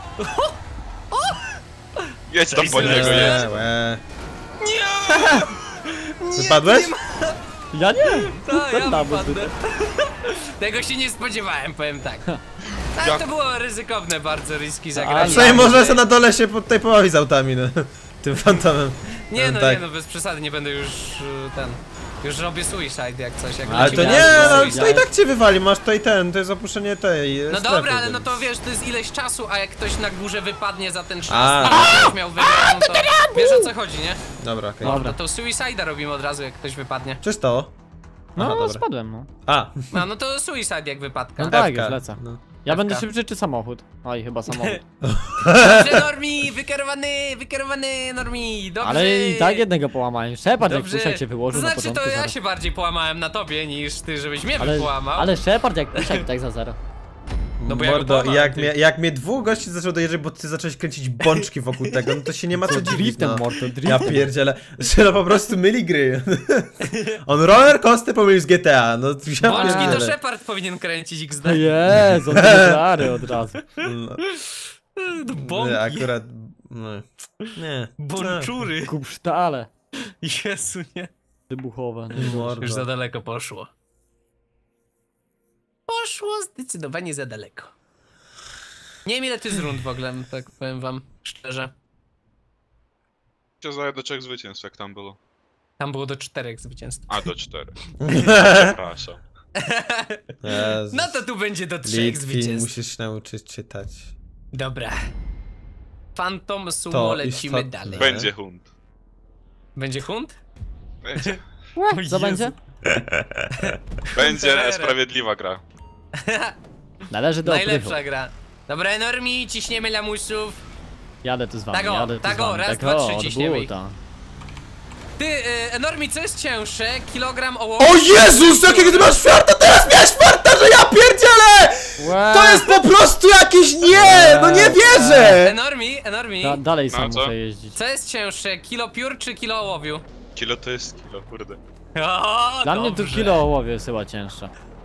Speaker 4: Jedź tam
Speaker 1: Cześć,
Speaker 4: po niego,
Speaker 1: Sylwester.
Speaker 4: jedź.
Speaker 2: Łe, łe.
Speaker 1: Nie!
Speaker 2: Wypadłeś?
Speaker 3: Ja nie!
Speaker 1: To ja
Speaker 3: Tam,
Speaker 1: wypadnę. Tego się nie spodziewałem, powiem tak. Ale to było ryzykowne bardzo, riski zagranie.
Speaker 3: Ale-
Speaker 2: Przynajmniej można sobie na dole się pod tej połowi z autami, no. Tym fantomem.
Speaker 1: Nie no,
Speaker 2: tak.
Speaker 1: nie no, bez przesady, nie będę już y, ten... Już robię suicide jak coś, jak
Speaker 2: Ale to
Speaker 1: lecimy
Speaker 2: nie,
Speaker 1: na
Speaker 2: no
Speaker 1: suicide.
Speaker 2: to i tak cię wywali, masz tutaj ten, to jest opuszczenie tej
Speaker 1: No
Speaker 2: strefy,
Speaker 1: dobra, ale
Speaker 2: więc-
Speaker 1: no to wiesz, to jest ileś czasu, a jak ktoś na górze wypadnie za ten czas,
Speaker 2: A.
Speaker 1: a ktoś miał wygrać, no to wiesz o co chodzi, nie?
Speaker 2: Dobra, okej.
Speaker 3: Dobra.
Speaker 1: No to suicida robimy od razu, jak ktoś wypadnie.
Speaker 2: Co stało?
Speaker 3: No,
Speaker 2: Aha, dobra.
Speaker 3: spadłem, no.
Speaker 2: A,
Speaker 1: No, no to suicide jak wypadka.
Speaker 3: No tak,
Speaker 2: F K.
Speaker 3: już lecę.
Speaker 2: No.
Speaker 3: Ja będę
Speaker 1: F K.
Speaker 3: szybszy czy samochód? Oj, chyba samochód.
Speaker 1: Dobrze, Normi, wykierowany, wykierowany, Normi, dobrze.
Speaker 3: Ale i tak jednego połamałem. Shepard jak
Speaker 1: Dobrze.
Speaker 3: pusiak się wyłożył
Speaker 1: To
Speaker 3: na
Speaker 1: znaczy,
Speaker 3: początku
Speaker 1: to ja
Speaker 3: zero.
Speaker 1: się bardziej połamałem na tobie, niż ty, żebyś mnie
Speaker 3: Ale,
Speaker 1: połamał.
Speaker 3: ale Shepard jak pusiak tak za zero.
Speaker 1: No bo ja go
Speaker 2: Mordo,
Speaker 1: połamałem,
Speaker 2: jak,
Speaker 1: ty.
Speaker 2: mnie, jak mnie dwóch gości zaczęło dojeżdżać, bo ty zacząłeś kręcić bączki wokół tego, no to się nie ma co dziwić,
Speaker 3: Driftem,
Speaker 2: no.
Speaker 3: mordo,
Speaker 2: Ja
Speaker 3: driftem.
Speaker 2: pierdzielę, Sylo po prostu myli gry. On roller coaster pomylił z G T A, no ja
Speaker 1: Bączki to
Speaker 2: pierdzielę.
Speaker 1: Shepard powinien kręcić X
Speaker 3: No
Speaker 1: D.
Speaker 3: Jezu, on rary od razu.
Speaker 2: No,
Speaker 1: Bąki.
Speaker 2: nie, akurat No. Nie.
Speaker 1: Bonczury.
Speaker 3: Kupsztale.
Speaker 1: Jezu, nie.
Speaker 3: Wybuchowe.
Speaker 2: Nie. Mordo.
Speaker 1: Już za daleko poszło. Poszło zdecydowanie za daleko. Nie wiem ile ty z rund w ogóle, tak powiem wam szczerze.
Speaker 4: Się zdaje do trzech zwycięstw, jak tam było.
Speaker 1: Tam było do czterech zwycięstw.
Speaker 4: A, do czterech. Przepraszam.
Speaker 2: Jezus.
Speaker 1: No to tu będzie do trzech
Speaker 2: Litwin,
Speaker 1: zwycięstw.
Speaker 2: musisz się nauczyć czytać.
Speaker 1: Dobra. Phantom Sumo,
Speaker 2: To
Speaker 1: lecimy
Speaker 2: istotne.
Speaker 1: dalej.
Speaker 4: Będzie hunt.
Speaker 1: Będzie hunt?
Speaker 4: Będzie.
Speaker 1: O
Speaker 3: Co
Speaker 1: Jezu.
Speaker 3: będzie?
Speaker 4: Będzie
Speaker 1: Ferrere.
Speaker 4: sprawiedliwa gra.
Speaker 3: Należy do oprychu.
Speaker 1: Najlepsza gra. Dobra, Normi, ciśniemy lamusów.
Speaker 3: Jadę tu z wami,
Speaker 1: Tak o,
Speaker 3: jadę tu
Speaker 1: tak
Speaker 3: z
Speaker 1: o,
Speaker 3: wami.
Speaker 1: raz,
Speaker 3: tak
Speaker 1: dwa,
Speaker 3: o,
Speaker 1: trzy,
Speaker 3: od
Speaker 1: ciśniemy ich.
Speaker 3: buta.
Speaker 1: Ty, y, Normi, co jest cięższe? Kilogram ołowiu?
Speaker 2: O Jezus, jakiego ty masz farta, teraz miałeś farta, że ja pierdzielę!
Speaker 3: Łe!
Speaker 2: To jest po prostu jakieś nie, no nie wierzę!
Speaker 1: Enormi, Enormi,
Speaker 3: Da, dalej
Speaker 4: No,
Speaker 3: sam
Speaker 4: co?
Speaker 3: muszę jeździć.
Speaker 1: co jest cięższe? Kilo piór czy kilo ołowiu?
Speaker 4: Kilo to jest kilo, kurde.
Speaker 1: O,
Speaker 3: Dla mnie tu
Speaker 1: dobrze.
Speaker 3: kilo ołowie jest chyba cięższe.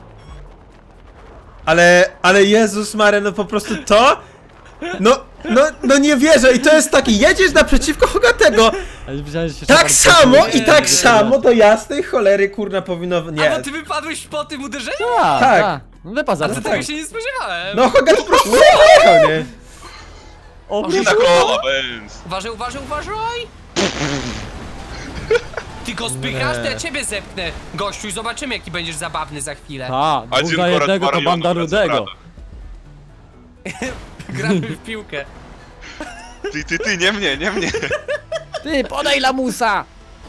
Speaker 2: Ale, ale Jezus Maria, no po prostu to? No, no, no nie wierzę i to jest taki, jedziesz naprzeciwko Hogatego,
Speaker 3: Ale myślałem, że się
Speaker 2: tak
Speaker 3: Shepard
Speaker 2: samo
Speaker 3: poczuje.
Speaker 2: i tak
Speaker 1: Nie.
Speaker 2: samo do jasnej cholery kurna powinno,
Speaker 1: A
Speaker 2: nie.
Speaker 1: bo ty wypadłeś po tym uderzeniu?
Speaker 3: Tak,
Speaker 2: Tak.
Speaker 3: tak. No wypadł
Speaker 1: A to
Speaker 3: zaraz.
Speaker 1: tego się nie spodziewałem.
Speaker 2: No Hogat po prostu jechał, nie?
Speaker 3: O,
Speaker 1: Że
Speaker 4: Na kola, Benz.
Speaker 1: Uważaj, uważaj, uważaj! Ty go spychasz, to ja ciebie zepchnę, gościu, i zobaczymy jaki będziesz zabawny za chwilę.
Speaker 3: A,
Speaker 4: A
Speaker 3: dwóch
Speaker 4: dzień
Speaker 3: na
Speaker 4: akurat
Speaker 3: jednego to
Speaker 4: Mariona
Speaker 3: banda
Speaker 4: wraz z
Speaker 3: rudego.
Speaker 4: bratem.
Speaker 1: Gramy w piłkę.
Speaker 4: Ty, ty, ty, nie mnie, nie mnie.
Speaker 3: Ty, podaj lamusa!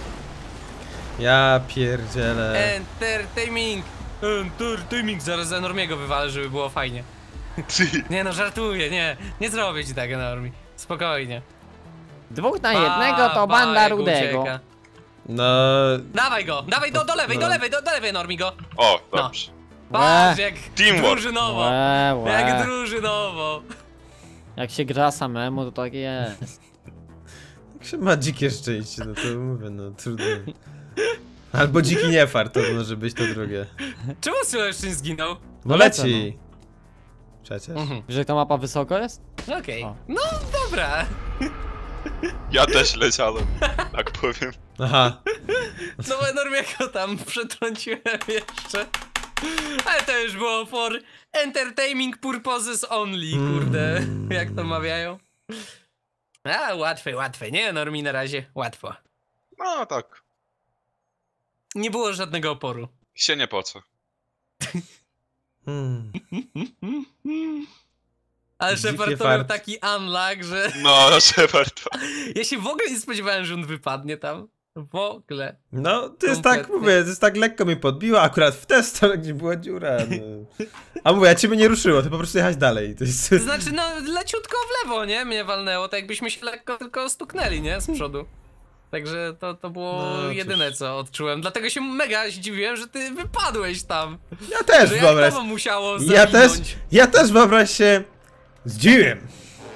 Speaker 2: Ja pierdzielę.
Speaker 1: Entertainment! Entertainment! Zaraz za Normiego wywalę, żeby było fajnie.
Speaker 4: Ty.
Speaker 1: Nie no, żartuję, nie. Nie zrobię ci tak, Normi. Spokojnie.
Speaker 3: Dwóch na
Speaker 1: Pa,
Speaker 3: jednego to
Speaker 1: pa,
Speaker 3: banda
Speaker 1: jak
Speaker 3: rudego.
Speaker 1: ucieka.
Speaker 2: No...
Speaker 1: Dawaj go, dawaj do, do lewej, do
Speaker 2: No.
Speaker 1: lewej, do, do lewej, Normi go.
Speaker 4: O, dobrze.
Speaker 1: Patrz, jak
Speaker 4: Teamwork.
Speaker 1: drużynowo.
Speaker 3: Łe, łe.
Speaker 1: Jak drużynowo.
Speaker 3: Jak się gra samemu, to tak jest.
Speaker 2: Jak się ma dzikie szczęście, no to mówię, no trudno. Albo dziki niefart, to może być to drugie.
Speaker 1: Czemu Sylweszczyn zginął?
Speaker 2: No
Speaker 3: lecę,
Speaker 2: leci. Przecież.
Speaker 1: Mhm.
Speaker 3: Że ta mapa wysoko jest?
Speaker 1: Okej.
Speaker 3: O.
Speaker 1: No dobra.
Speaker 4: Ja też leciałem, tak powiem.
Speaker 2: Aha.
Speaker 1: No bo Normiego tam przetrąciłem jeszcze. Ale to już było for entertaining purposes only, kurde. Jak to mawiają? A, łatwe, łatwe. Nie, Normi na razie łatwo.
Speaker 4: No tak,
Speaker 1: Nie było żadnego oporu.
Speaker 4: się nie po co.
Speaker 2: Hmm.
Speaker 1: Ale
Speaker 2: Dzikie
Speaker 1: Shepard to
Speaker 2: fart.
Speaker 1: miał taki unluck, że
Speaker 4: No, Shepard.
Speaker 1: ja się w ogóle nie spodziewałem, że on wypadnie tam. W ogóle.
Speaker 2: No, to jest tak,
Speaker 1: Kompletnie.
Speaker 2: mówię, to jest tak lekko mnie podbiło, akurat w tę stronę, gdzie była dziura. No. A mówię, ja ciebie nie ruszyło, ty po prostu jechać dalej. To jest...
Speaker 1: To znaczy, no leciutko w lewo, nie? Mnie walnęło, tak jakbyśmy się lekko tylko stuknęli, nie? Z przodu. Także to, to było
Speaker 2: No, cóż.
Speaker 1: jedyne, co odczułem. Dlatego się mega zdziwiłem, że ty wypadłeś tam.
Speaker 2: Ja też
Speaker 1: Że jak
Speaker 2: wyobraź.
Speaker 1: to musiało
Speaker 2: Ja też,
Speaker 1: zawinąć?
Speaker 2: ja też wyobraź się, zdziwiłem.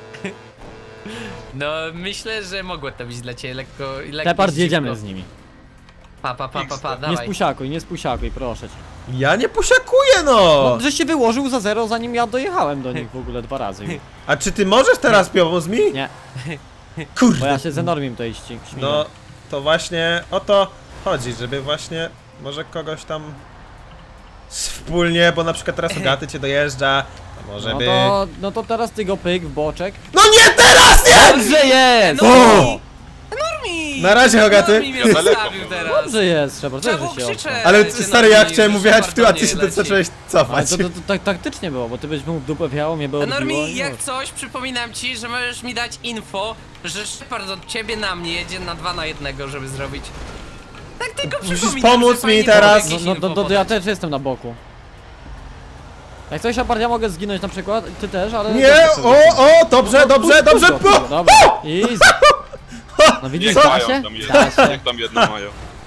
Speaker 1: No, myślę, że mogło to być dla ciebie lekko... lekko
Speaker 3: Shepard,
Speaker 1: zdziwko.
Speaker 3: jedziemy z nimi.
Speaker 1: Pa, pa, pa, pa, pa,
Speaker 3: Nie
Speaker 1: dawaj.
Speaker 3: spusiakuj, nie spusiakuj, proszę cię.
Speaker 2: Ja nie posiakuję, no!
Speaker 3: No, żeś się wyłożył za zero, zanim ja dojechałem do nich w ogóle dwa razy. już.
Speaker 2: A czy ty możesz teraz pomóc mi?
Speaker 3: Nie, bo
Speaker 2: Kurde.
Speaker 3: ja się z Enormiem tutaj ści- śmigam.
Speaker 2: No, to właśnie o to chodzi, żeby właśnie może kogoś tam wspólnie, bo na przykład teraz Hogaty cię dojeżdża, to może
Speaker 3: No
Speaker 2: by...
Speaker 3: to, no to teraz ty go pyk w boczek.
Speaker 2: No nie teraz, nie!
Speaker 3: Dobrze jest!
Speaker 1: Normi! Normi!
Speaker 2: Na razie, Hogaty.
Speaker 1: Normi mnie
Speaker 4: Ja daleko
Speaker 1: zostawił
Speaker 4: byłem.
Speaker 1: teraz.
Speaker 3: Dobrze jest, Shepard,
Speaker 1: Trzeba
Speaker 3: też
Speaker 1: było
Speaker 3: że się
Speaker 1: krzyczeć.
Speaker 3: odpał.
Speaker 2: Ale
Speaker 1: Cię
Speaker 2: stary, ja
Speaker 1: Normi,
Speaker 2: chciałem
Speaker 1: że
Speaker 2: mu wjechać w tył, a
Speaker 1: Shepard
Speaker 2: ty
Speaker 1: do
Speaker 2: się
Speaker 1: mnie
Speaker 2: to zacząłeś
Speaker 3: Ale
Speaker 2: cofać.
Speaker 3: to, to, to tak taktycznie było, bo ty byś mu w dupę wjechał, mnie by odbiło.
Speaker 1: Normi,
Speaker 3: i
Speaker 1: jak
Speaker 3: już.
Speaker 1: coś, przypominam ci, że możesz mi dać info, że Shepard od ciebie na mnie jedzie na dwa na jednego, żeby zrobić. Tak tylko
Speaker 2: Musisz
Speaker 1: przypominam,
Speaker 2: pomóc
Speaker 1: że fajnie
Speaker 2: mi teraz.
Speaker 1: było
Speaker 3: No,
Speaker 1: jakieś
Speaker 3: no,
Speaker 1: info
Speaker 3: to, to ja
Speaker 1: podać.
Speaker 3: też jestem na boku. Jak coś, Shepard, ja mogę zginąć na przykład, ty też, ale...
Speaker 2: Nie, o, o, dobrze, dobrze, dobrze,
Speaker 3: Puść go,
Speaker 2: po!
Speaker 3: Dobra, easy. No widzisz,
Speaker 4: Niech
Speaker 3: da
Speaker 4: mają
Speaker 3: się?
Speaker 4: tam
Speaker 3: Da
Speaker 4: jedno,
Speaker 3: się.
Speaker 4: niech tam jedno mają.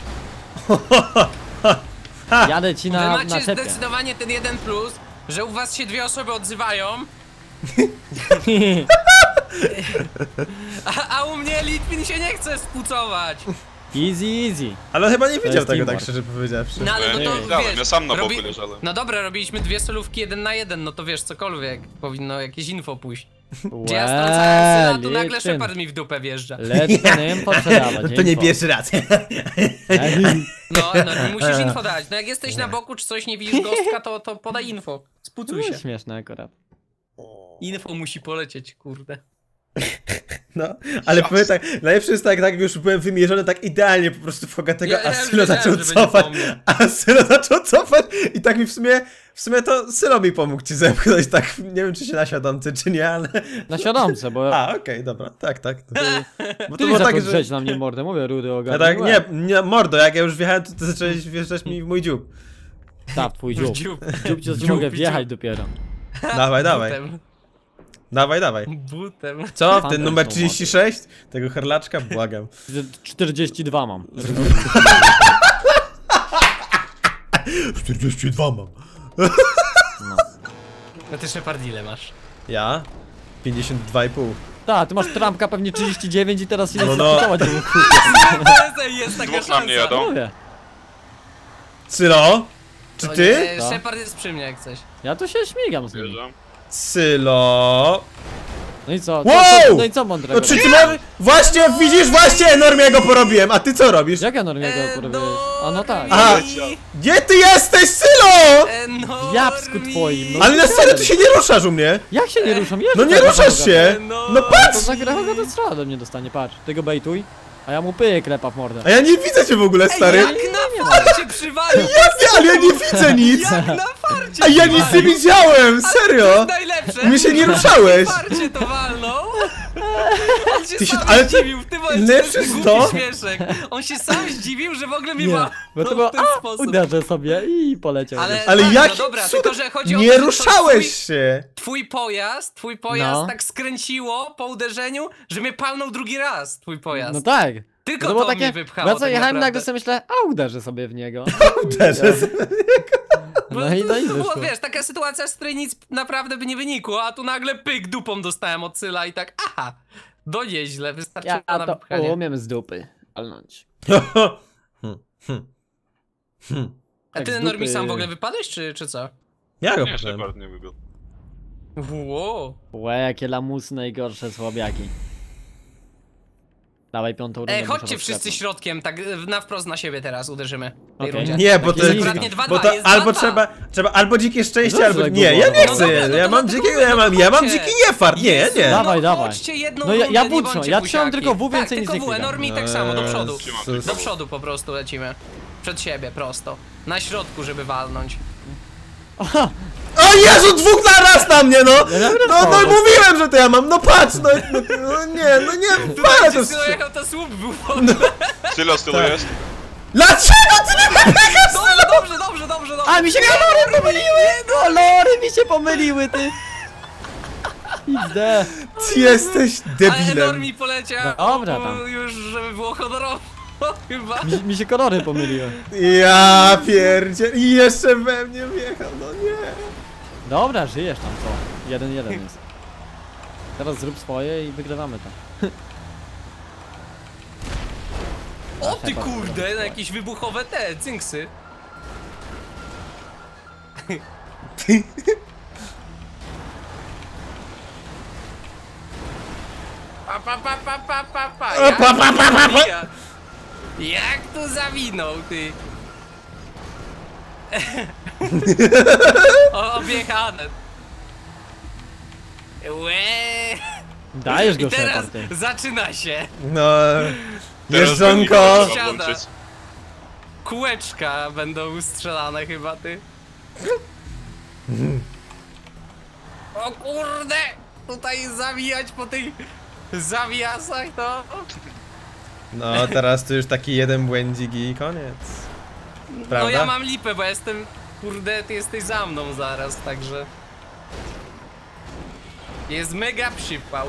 Speaker 3: Jadę ci
Speaker 1: Wy
Speaker 3: na,
Speaker 1: macie
Speaker 3: na cepie.
Speaker 1: zdecydowanie ten jeden plus, że u was się dwie osoby odzywają, a, a u mnie Litwin się nie chce spucować.
Speaker 3: Easy, easy.
Speaker 2: Ale chyba nie widział
Speaker 3: jest
Speaker 2: tego, tak
Speaker 3: teamwork.
Speaker 2: szczerze powiedziawszy.
Speaker 1: No ale
Speaker 4: Ja
Speaker 1: no
Speaker 4: nie
Speaker 1: to
Speaker 4: wiedziałem,
Speaker 1: wiesz,
Speaker 4: ja sam na boku
Speaker 1: robi-
Speaker 4: leżałem.
Speaker 1: No dobra, robiliśmy dwie solówki jeden na jeden, no to wiesz, cokolwiek, powinno jakieś info pójść. Gdzie ja strącałem syna, a tu nagle
Speaker 3: Litwin.
Speaker 1: Shepard mi w dupę wjeżdża.
Speaker 3: Let's info sprzedawać.
Speaker 2: To nie
Speaker 3: info.
Speaker 2: pierwszy raz.
Speaker 1: No, no, musisz info dać. No jak jesteś na boku, czy coś nie widzisz gostka, to, to podaj info. Spucuj
Speaker 3: To
Speaker 1: się.
Speaker 3: jest śmieszne akurat.
Speaker 1: Info musi polecieć, kurde.
Speaker 2: No, ale powiem tak, najlepsze jest tak, tak już byłem wymierzony tak idealnie po prostu w Hogatego,
Speaker 1: Ja-
Speaker 2: a
Speaker 1: ja już
Speaker 2: Sylo
Speaker 1: wiedziałem,
Speaker 2: zaczął
Speaker 1: że będzie
Speaker 2: cofać,
Speaker 1: po mnie.
Speaker 2: a Sylo zaczął cofać i tak mi w sumie, w sumie to Sylo mi pomógł ci zepchnąć, tak, nie wiem czy się na świadomcy, czy nie, ale...
Speaker 3: Na świadomce, bo
Speaker 2: A, okej, dobra, tak, tak. To, bo to
Speaker 3: ty
Speaker 2: było
Speaker 3: zaczął
Speaker 2: tak, że...
Speaker 3: drzeć na mnie mordę, mówię rudy
Speaker 2: Ja
Speaker 3: ogarnij
Speaker 2: tak, nie,
Speaker 3: łeb.
Speaker 2: nie, mordo, jak ja już wjechałem, to ty zacząłeś wjeżdżać mi w mój dziób.
Speaker 3: Tak, twój dziób.
Speaker 1: Dziób.
Speaker 3: Dziób cię
Speaker 1: Dziób
Speaker 3: mogę
Speaker 1: i
Speaker 3: wjechać
Speaker 1: dziób.
Speaker 3: dopiero.
Speaker 2: Dawaj, dawaj,
Speaker 1: Butem.
Speaker 2: dawaj, dawaj.
Speaker 1: Butem.
Speaker 2: Co,
Speaker 3: Fantem
Speaker 2: ten numer
Speaker 3: są
Speaker 2: trzydzieści sześć? Tego herlaczka? Błagam.
Speaker 3: czterdzieści dwa mam.
Speaker 2: czterdzieści dwa mam.
Speaker 1: No ty Shepard ile masz?
Speaker 2: Ja? pięćdziesiąt dwa i pół.
Speaker 3: Tak, ty masz trampka pewnie trzydzieści dziewięć i teraz się
Speaker 2: No,
Speaker 3: nie
Speaker 2: no.
Speaker 3: zapytać, żeby
Speaker 1: Jest taka
Speaker 4: Dwóch na mnie
Speaker 1: szansa.
Speaker 4: jadą.
Speaker 3: mówię.
Speaker 2: Sylo? Czy
Speaker 1: O
Speaker 2: ty?
Speaker 1: nie,
Speaker 3: Co?
Speaker 1: Shepard jest przy mnie jak coś.
Speaker 3: Ja tu się śmigam z nim.
Speaker 4: Wjeżdżam.
Speaker 2: Sylo?
Speaker 3: No i co?
Speaker 2: Wow!
Speaker 3: Co, co, no i co mądrego?
Speaker 2: No czy ty możesz... Właśnie, widzisz, właśnie Enormiego porobiłem, a ty co robisz?
Speaker 3: Jak ja normalnie
Speaker 1: E,
Speaker 3: go porobiłeś? A no tak.
Speaker 2: Aha.
Speaker 1: Normi.
Speaker 2: Gdzie ty jesteś, Sylo?
Speaker 1: E, Normi.
Speaker 3: W japsku twoim, no.
Speaker 2: Ale na serio, ty się nie ruszasz u mnie.
Speaker 3: Jak się nie ruszam? Jeżdżę
Speaker 2: No nie
Speaker 3: tak na
Speaker 2: ruszasz
Speaker 3: Hoga.
Speaker 2: się.
Speaker 1: No.
Speaker 2: No
Speaker 3: To
Speaker 2: patrz!
Speaker 3: zagra Hoga to strzała do mnie dostanie, patrz. Ty go bejtuj, a ja mu pyję klepa w mordę.
Speaker 2: A ja nie widzę cię w ogóle, stary.
Speaker 1: Jak na farcie przywalił!
Speaker 2: Nie, ale ja nie widzę nic.
Speaker 1: Jak na farcie
Speaker 2: A ja nic nie
Speaker 1: przywalił.
Speaker 2: widziałem,
Speaker 1: To
Speaker 2: serio.
Speaker 1: jest najlepsze!
Speaker 2: Mnie się nie ruszałeś.
Speaker 1: Farcie to walnął! On się
Speaker 2: Ty się-
Speaker 1: sam
Speaker 2: ale ty-
Speaker 1: zdziwił w tym momencie,
Speaker 2: lepsze
Speaker 1: to jest
Speaker 2: jest
Speaker 1: głupi
Speaker 2: to-
Speaker 1: śmieszek. On się sam zdziwił, że w ogóle mnie
Speaker 3: Nie,
Speaker 1: ma
Speaker 3: bo to było,
Speaker 1: w ten
Speaker 3: a,
Speaker 1: sposób.
Speaker 3: uderzę sobie i poleciał.
Speaker 1: Ale,
Speaker 2: Ale
Speaker 1: tak,
Speaker 2: jak
Speaker 1: no dobra, tylko że chodzi o
Speaker 2: nie
Speaker 1: to, że to
Speaker 2: ruszałeś
Speaker 1: twój,
Speaker 2: się.
Speaker 1: twój pojazd, twój pojazd
Speaker 3: No.
Speaker 1: tak skręciło po uderzeniu, że mnie palnął drugi raz, twój pojazd.
Speaker 3: No tak.
Speaker 1: Tylko
Speaker 3: No
Speaker 1: to,
Speaker 3: to było
Speaker 1: mnie
Speaker 3: takie,
Speaker 1: wypchało
Speaker 3: bo ja co
Speaker 1: tak
Speaker 3: jechałem
Speaker 1: naprawdę.
Speaker 3: nagle sobie myślę, a uderzę sobie w niego.
Speaker 2: Uderzę.
Speaker 1: Bo
Speaker 3: No i
Speaker 1: to,
Speaker 3: no i
Speaker 1: to było,
Speaker 3: wyszło.
Speaker 1: wiesz, taka sytuacja, z której nic naprawdę by nie wynikło, a tu nagle pyk dupą dostałem od Syla i tak, aha, do nieźle, wystarczyło
Speaker 3: Ja
Speaker 1: na
Speaker 3: to
Speaker 1: wypchanie.
Speaker 3: umiem z dupy palnąć.
Speaker 2: Hmm, hmm, hmm.
Speaker 1: A
Speaker 3: tak
Speaker 1: ty,
Speaker 3: z
Speaker 1: Normi,
Speaker 3: dupy.
Speaker 1: sam w ogóle wypadłeś, czy, czy co?
Speaker 2: Ja go
Speaker 4: Nie,
Speaker 2: potem.
Speaker 4: Shepard nie wybił.
Speaker 1: Wow.
Speaker 3: Łe, jakie lamusy najgorsze słabiaki. Dawaj piątą rundę.
Speaker 1: Ej,
Speaker 3: muszę
Speaker 1: chodźcie wszyscy
Speaker 3: rozklepnąć.
Speaker 1: środkiem, tak na wprost na siebie teraz uderzymy w tej
Speaker 3: Okej.
Speaker 1: rundzie.
Speaker 2: Nie, bo
Speaker 3: Takie
Speaker 2: to
Speaker 3: jest
Speaker 2: jest...
Speaker 1: akurat nie dwa
Speaker 2: Bo
Speaker 1: dwa,
Speaker 2: to
Speaker 1: jest
Speaker 2: albo
Speaker 1: dwa dwa.
Speaker 2: trzeba, trzeba albo dzikie szczęście,
Speaker 3: Dobrze,
Speaker 2: albo...
Speaker 3: tak
Speaker 2: Nie,
Speaker 3: było.
Speaker 2: ja nie
Speaker 3: No
Speaker 2: chcę,
Speaker 1: dobra, no
Speaker 2: ja
Speaker 1: to
Speaker 2: mam
Speaker 1: dlatego
Speaker 2: dzikie, ja mam, ja mam
Speaker 1: chodźcie.
Speaker 2: dziki niefart, nie,
Speaker 1: Jezu,
Speaker 2: nie.
Speaker 3: Dawaj,
Speaker 1: no,
Speaker 3: dawaj.
Speaker 1: chodźcie jedną
Speaker 3: No ja-
Speaker 1: rundę,
Speaker 3: ja
Speaker 1: nie
Speaker 3: buczą,
Speaker 1: bądźcie
Speaker 3: ja trzymam
Speaker 1: buziaki.
Speaker 3: tylko W, więcej
Speaker 1: tak,
Speaker 3: nic
Speaker 1: tylko
Speaker 3: nie
Speaker 1: W,
Speaker 3: klikam.
Speaker 1: Normi tak samo, do przodu.
Speaker 2: Jezus.
Speaker 1: Do przodu po prostu lecimy. Przed siebie, prosto. Na środku, żeby walnąć.
Speaker 3: Aha,
Speaker 2: O Jezu, dwóch na raz na mnie, no!
Speaker 3: Ja miałem
Speaker 2: No, no
Speaker 3: pomysł.
Speaker 2: mówiłem, że to ja mam, no patrz, no, no, no nie, no nie, ale
Speaker 1: Tutaj
Speaker 2: to...
Speaker 1: gdzie dojechał, to słup był w ogóle.
Speaker 4: Sylo z tyłu
Speaker 2: Tak.
Speaker 4: jest?
Speaker 2: Dlaczego ty nie wybiegłeś?
Speaker 1: Dobrze, dobrze, dobrze, dobrze, dobrze.
Speaker 3: a mi się kolory pomyliły! Kolory mi się pomyliły, ty! X D.
Speaker 2: Ty jesteś
Speaker 1: Ale
Speaker 2: debilem.
Speaker 1: Normi poleciał.
Speaker 3: Dobra,
Speaker 1: bo
Speaker 3: tam.
Speaker 1: Już, żeby było honorowo, chyba.
Speaker 3: Mi, mi się kolory pomyliły.
Speaker 2: Ja pierdzie... I jeszcze we mnie wjechał, no nie.
Speaker 3: Dobra, żyjesz tam, co? Jeden, jeden jest. Teraz zrób swoje i wygrywamy to.
Speaker 1: O ty kurde, na jakieś wybuchowe te, cynksy. Pa, pa, pa, pa, pa, pa, pa.
Speaker 2: O, pa, pa, pa, pa, pa.
Speaker 1: Jak, jak tu zawinął, ty? O, objechane. Łe.
Speaker 3: Dajesz
Speaker 1: I
Speaker 3: go,
Speaker 1: teraz
Speaker 3: Shepard, ty.
Speaker 1: zaczyna się.
Speaker 2: No...
Speaker 4: Teraz
Speaker 2: Jeżdżonko...
Speaker 4: powinien
Speaker 1: Siada.
Speaker 4: włączyć.
Speaker 1: Kółeczka będą ustrzelane chyba, ty. O kurde! Tutaj zawijać po tych zawiasach, to...
Speaker 2: No, teraz to już taki jeden błędzik i koniec. Prawda?
Speaker 1: No ja mam lipę, bo ja jestem... Kurde, ty jesteś za mną zaraz, także... Jest mega przypał.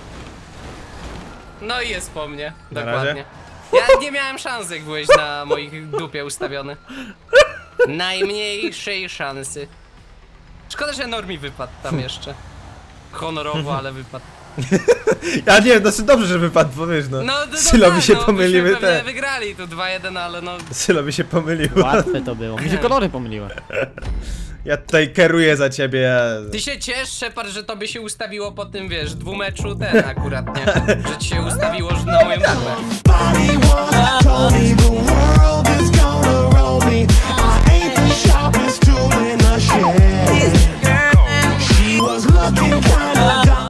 Speaker 1: No i jest po mnie,
Speaker 2: Na
Speaker 1: dokładnie.
Speaker 2: razie?
Speaker 1: Ja nie miałem szans, jak byłeś na moich dupie ustawiony. Najmniejszej szansy. Szkoda, że Normi wypadł tam jeszcze. Honorowo, ale wypadł.
Speaker 2: Ja nie, znaczy dobrze, że wypadł, bo wiesz, no.
Speaker 1: No, no, no
Speaker 2: Sylowi
Speaker 1: tak,
Speaker 2: się
Speaker 1: no,
Speaker 2: pomyliły
Speaker 1: byśmy pewnie
Speaker 2: te.
Speaker 1: wygrali tu dwa jeden, ale no...
Speaker 2: Sylowi się pomyliło.
Speaker 3: Łatwe to było. Mi się kolory pomyliły.
Speaker 2: Ja tutaj kieruję za ciebie.
Speaker 1: Ty się ciesz, Shepard, że tobie się ustawiło po tym, wiesz, dwumeczu ten akurat, nie? Że ci się ustawiło, że na moją dupę.